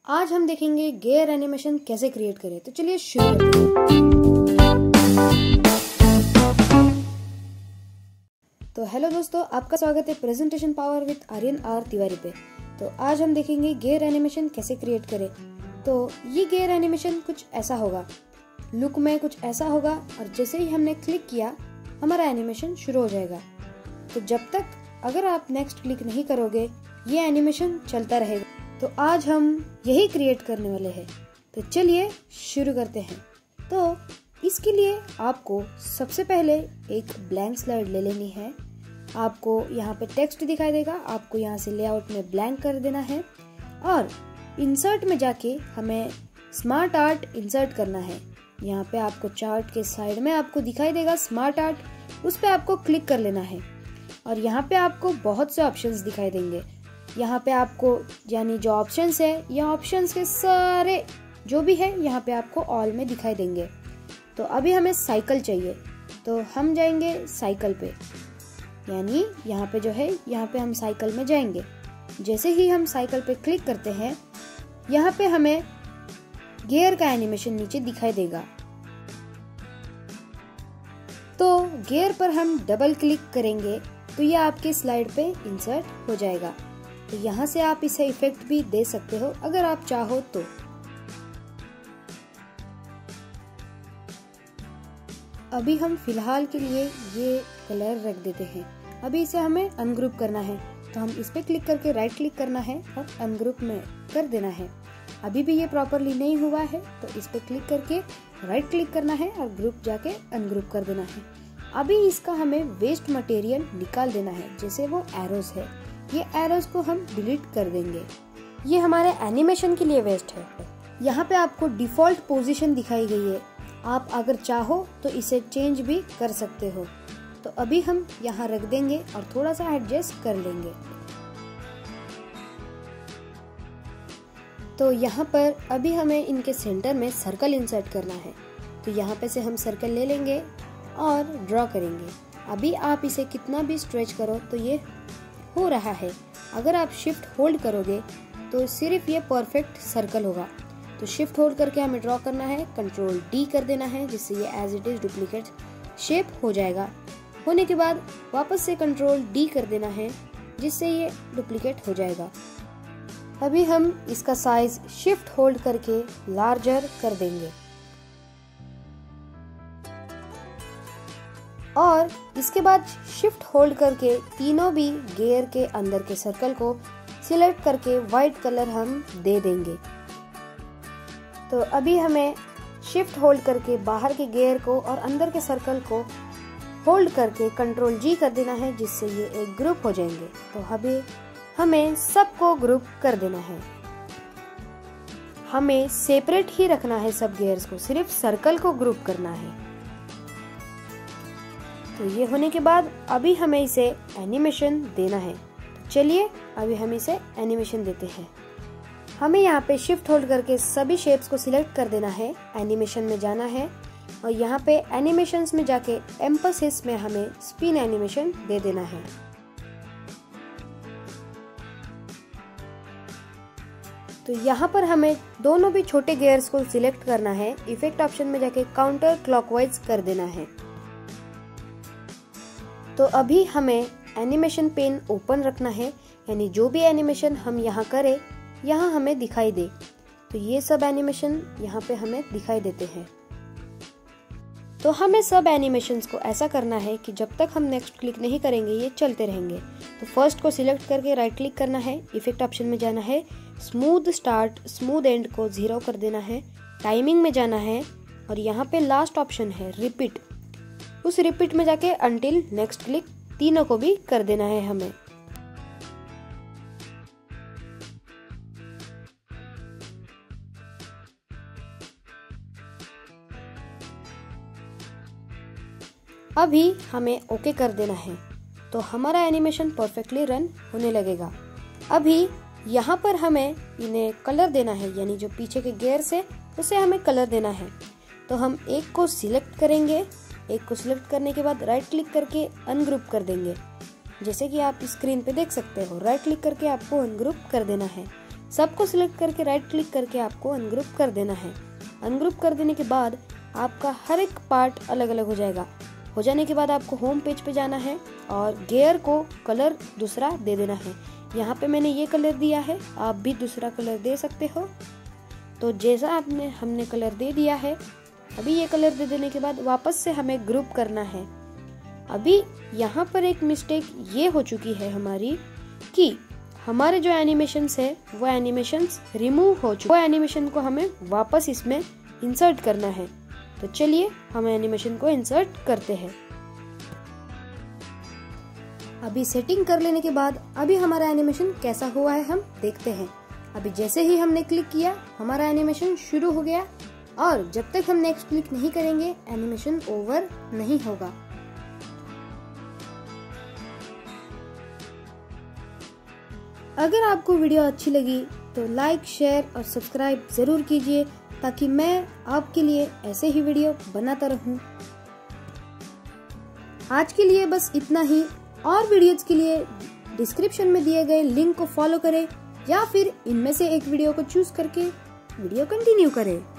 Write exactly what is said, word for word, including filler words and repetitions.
आज हम देखेंगे गियर एनिमेशन कैसे क्रिएट करें। तो चलिए शुरू करते हैं। तो हेलो दोस्तों, आपका स्वागत है presentation power with Aryan R Tiwari पे। तो आज हम देखेंगे गियर एनिमेशन कैसे क्रिएट करें। तो ये गियर एनिमेशन कुछ ऐसा होगा, लुक में कुछ ऐसा होगा और जैसे ही हमने क्लिक किया हमारा एनिमेशन शुरू हो जाएगा। तो जब तक अगर आप नेक्स्ट क्लिक नहीं करोगे ये एनिमेशन चलता रहेगा। तो आज हम यही क्रिएट करने वाले हैं। तो चलिए शुरू करते हैं। तो इसके लिए आपको सबसे पहले एक ब्लैंक स्लाइड ले लेनी है। आपको यहाँ पे टेक्स्ट दिखाई देगा, आपको यहाँ से लेआउट में ब्लैंक कर देना है और इंसर्ट में जाके हमें स्मार्ट आर्ट इंसर्ट करना है। यहाँ पे आपको चार्ट के साइड में आपको दिखाई देगा स्मार्ट आर्ट, उस पे आपको क्लिक कर लेना है और यहाँ पे आपको बहुत से ऑप्शंस दिखाई देंगे। यहाँ पे आपको यानी जो ऑप्शंस है ये ऑप्शंस के सारे जो भी है यहाँ पे आपको ऑल में दिखाई देंगे। तो अभी हमें साइकिल चाहिए, तो हम जाएंगे साइकिल पे, यानी यहाँ पे जो है यहाँ पे हम साइकिल में जाएंगे। जैसे ही हम साइकिल पे क्लिक करते हैं यहाँ पे हमें गियर का एनिमेशन नीचे दिखाई देगा। तो गियर पर हम डबल क्लिक करेंगे तो ये आपके स्लाइड पे इंसर्ट हो जाएगा। तो यहाँ से आप इसे इफेक्ट भी दे सकते हो अगर आप चाहो तो। अभी हम फिलहाल के लिए ये कलर रख देते हैं। अभी इसे हमें अनग्रुप करना है, तो हम इस पे क्लिक करके राइट क्लिक करना है और अनग्रुप में कर देना है। अभी भी ये प्रॉपरली नहीं हुआ है तो इस पे क्लिक करके राइट क्लिक करना है और ग्रुप जाके अनग्रुप कर देना है। अभी इसका हमें वेस्ट मटेरियल निकाल देना है, जैसे वो एरोस है, ये एरोस को हम डिलीट कर देंगे। ये हमारे एनिमेशन के लिए वेस्ट है। यहाँ पे आपको डिफॉल्ट पोजीशन दिखाई गई है, आप अगर चाहो तो इसे चेंज भी कर सकते हो। तो अभी हम यहाँ रख देंगे और थोड़ा सा एडजस्ट कर लेंगे। तो यहाँ पर अभी हमें इनके सेंटर में सर्कल इंसर्ट करना है। तो यहाँ पे से हम सर्कल ले लेंगे और ड्रॉ करेंगे। अभी आप इसे कितना भी स्ट्रेच करो तो ये हो रहा है। अगर आप शिफ्ट होल्ड करोगे तो सिर्फ ये परफेक्ट सर्कल होगा। तो शिफ्ट होल्ड करके हमें ड्रॉ करना है, कंट्रोल डी कर देना है, जिससे ये as it is duplicate shape हो जाएगा। होने के बाद वापस से कंट्रोल डी कर देना है, जिससे ये डुप्लीकेट हो जाएगा। अभी हम इसका साइज शिफ्ट होल्ड करके लार्जर कर देंगे और इसके बाद शिफ्ट होल्ड करके तीनों भी गियर के अंदर के सर्कल को सिलेक्ट करके व्हाइट कलर हम दे देंगे। तो अभी हमें शिफ्ट होल्ड करके बाहर के गियर को और अंदर के सर्कल को होल्ड करके कंट्रोल जी कर देना है, जिससे ये एक ग्रुप हो जाएंगे। तो अभी हमें सबको ग्रुप कर देना है। हमें सेपरेट ही रखना है सब गियर्स को, सिर्फ सर्कल को ग्रुप करना है। तो ये होने के बाद अभी हमें इसे एनिमेशन देना है। तो चलिए अभी हम इसे एनिमेशन देते हैं। हमें यहाँ पे शिफ्ट होल्ड करके सभी शेप्स को सिलेक्ट कर देना है, एनिमेशन में जाना है और यहाँ पे एनिमेशंस में जाके एम्फसिस में हमें स्पिन एनिमेशन दे देना है। तो यहाँ पर हमें दोनों भी छोटे गियर्स को सिलेक्ट करना है, इफेक्ट ऑप्शन में जाके काउंटर क्लॉकवाइज कर देना है। तो अभी हमें एनिमेशन पेन ओपन रखना है, यानी जो भी एनिमेशन हम यहाँ करें यहाँ हमें दिखाई दे। तो ये सब एनिमेशन यहाँ पे हमें दिखाई देते हैं। तो हमें सब एनिमेशंस को ऐसा करना है कि जब तक हम नेक्स्ट क्लिक नहीं करेंगे ये चलते रहेंगे। तो फर्स्ट को सिलेक्ट करके राइट क्लिक करना है, इफेक्ट ऑप्शन में जाना है, स्मूथ स्टार्ट स्मूथ एंड को जीरो कर देना है, टाइमिंग में जाना है और यहाँ पे लास्ट ऑप्शन है रिपीट, उस रिपीट में जाके अंटिल नेक्स्ट क्लिक तीनों को भी कर देना है हमें। अभी हमें ओके कर देना है, तो हमारा एनिमेशन परफेक्टली रन होने लगेगा। अभी यहाँ पर हमें इन्हें कलर देना है, यानी जो पीछे के गियर्स है उसे हमें कलर देना है। तो हम एक को सिलेक्ट करेंगे, एक को सिलेक्ट करने के बाद राइट क्लिक करके अनग्रुप कर देंगे। जैसे कि आप स्क्रीन पे देख सकते हो, राइट क्लिक करके आपको अनग्रुप कर देना है। सबको सिलेक्ट करके राइट क्लिक करके आपको अनग्रुप कर देना है। अनग्रुप कर देने के बाद आपका हर एक पार्ट अलग अलग हो जाएगा। हो जाने के बाद आपको होम पेज पे जाना है और गियर को कलर दूसरा दे देना है। यहाँ पे मैंने ये कलर दिया है, आप भी दूसरा कलर दे सकते हो। तो जैसा आपने हमने कलर दे दिया है, अभी ये कलर दे देने के बाद वापस से हमें ग्रुप करना है। अभी यहाँ पर एक मिस्टेक ये हो चुकी है हमारी कि हमारे जो एनिमेशंस है वो एनिमेशंस रिमूव हो चुके। वो एनिमेशन को हमें वापस इसमें इंसर्ट करना है। तो चलिए हम एनिमेशन को इंसर्ट करते हैं। अभी सेटिंग कर लेने के बाद अभी हमारा एनिमेशन कैसा हुआ है हम देखते हैं। अभी जैसे ही हमने क्लिक किया हमारा एनिमेशन शुरू हो गया और जब तक हम नेक्स्ट क्लिक नहीं करेंगे एनिमेशन ओवर नहीं होगा। अगर आपको वीडियो अच्छी लगी तो लाइक, शेयर और सब्सक्राइब जरूर कीजिए ताकि मैं आपके लिए ऐसे ही वीडियो बनाता रहूं। आज के लिए बस इतना ही। और वीडियोज के लिए डिस्क्रिप्शन में दिए गए लिंक को फॉलो करें या फिर इनमें से एक वीडियो को चूज करके वीडियो कंटिन्यू करें।